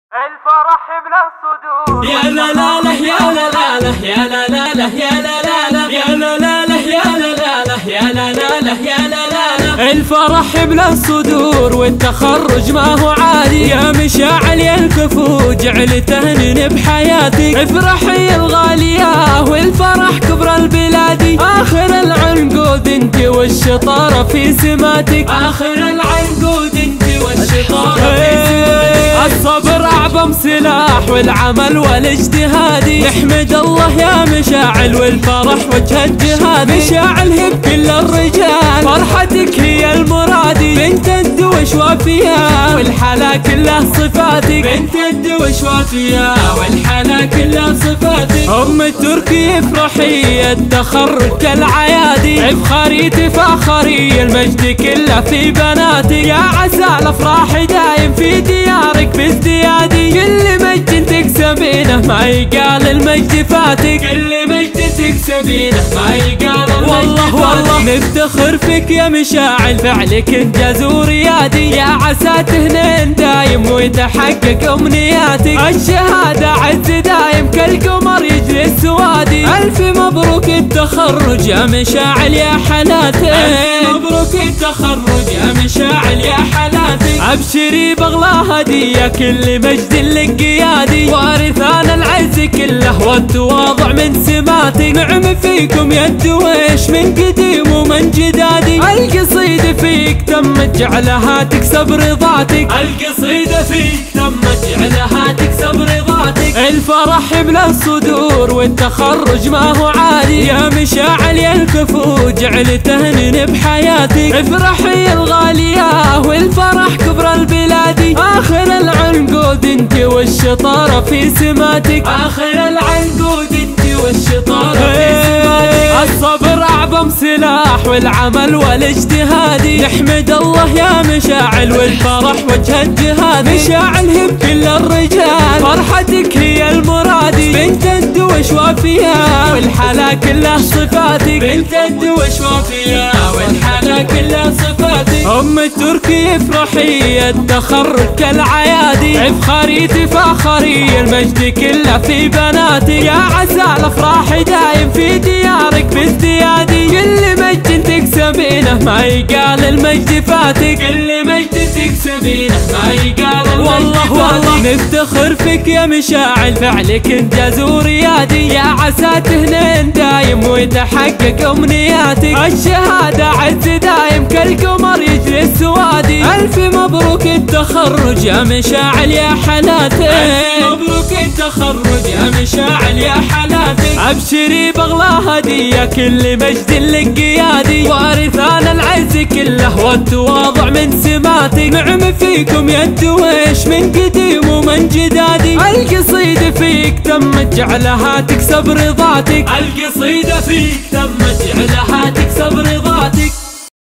الفرح بلا صدور. يا لا لا لا يا لا لا لا يا لا لا لا يا لا لا لا يا لا لا لا يا لا لا لا يا لا لا لا يا لا لا لا. الفرح بلا صدور والتخرج ما هو عادي، يا مشاعل يا الكفو جعل تهنن بحياتك. افرحي الغالية والفرح كبر البلادي، آخر العنقود انت والشطارة في سماتك. آخر العنقود انت والشطارة في سماتك. الصبر أعظم سلاح والعمل والاجتهادي، نحمد الله يا مشاعل والفرح وجه الجهاد. مشاعل هي بكل الرجال، فرحتك هي المرادي. بنت الدوش وافية والحلا كلها صفاتك. بنت الدوش وافية والحلا كلها صفاتك. أم التركي افرحي التخرج كالعيادي، افخري تفاخري المجد كله في بناتك. يا عسى الافراح دايم في ديارك بازديادي، كل مجد تكسبينه ما يقال المجد فاتك. كل مجد تكسبينه ما يقال المجد فاتك. والله نفتخر فيك يا مشاعل، فعلك انجاز وريادي. يا عسى تهنين دايم ويتحقق امنياتك. الشهادة عز دايم كالقمر يجري السوادي. الف مبروك التخرج يا مشاعل يا حلاتك. الف مبروك التخرج يا مشاعل يا حلاتك. ابشري باغلى هدية كل مجد لك قيادي، وارثان العز كله والتواضع من سماتك. نعم فيكم يا الدويش من قديم ومن جدادي. القصيدة فيك تمت جعلها تكسب رضاتك. القصيدة فيك تمت جعلها تكسب رضاتك. الفرح بلا صدور والتخرج ما هو عادي، يا مشاعل يا الكفو جعل تهنن بحياتك. افرحي الغالية والفرح كبر البلادي، آخر العنقود انت والشطارة في سماتك. آخر العنقود انت والشطارة في سماتك. الصبر أعظم سلاح والعمل والاجتهادي، نحمد الله يا مشاعل والفرح وجه الجهاد. مشاعل هي بكل الرجال، فرحتك هي المرادي. بنت الدوش وافية والحلا كلها صفاتك. بنت الدوش وافية والحلا كلها صفاتك. أم التركي افرحي التخرج كالعيادي، افخري تفاخري المجد كله في بناتك. يا عسى الافراح دايم في ديارك بازديادي، كل مجد تكسبينه ما يقال المجد فاتك. كل مجد تكسبينه ما يقال المجد فاتك. والله نفتخر فيك يا مشاعل، فعلك انجاز وريادي. يا عسى تهنين دايم ويتحقق امنياتك. الشهادة عز دايم كالقمر يجري السوادي. الف مبروك التخرج يا مشاعل يا حلاتك. الف مبروك التخرج يا مشاعل يا حلاتك. ابشري باغلى هدية كل مجد لك قيادي، وارثان العز كله والتواضع من سماتك. نعم فيكم يا الدويش من قديم ومن جدادي. القصيدة فيك تمت جعلها تكسب رضاتك. القصيدة فيك تمت جعلها تكسب رضاتك.